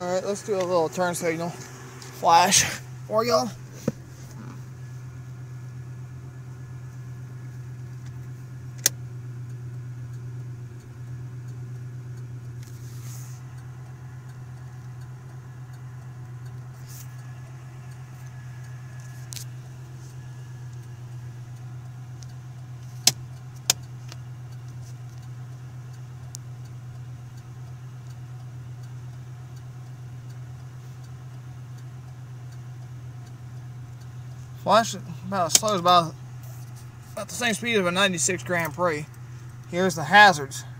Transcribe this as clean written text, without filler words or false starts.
Alright, let's do a little turn signal flash for y'all. Flash about as slow as about the same speed of a 96 Grand Prix. Here's the hazards.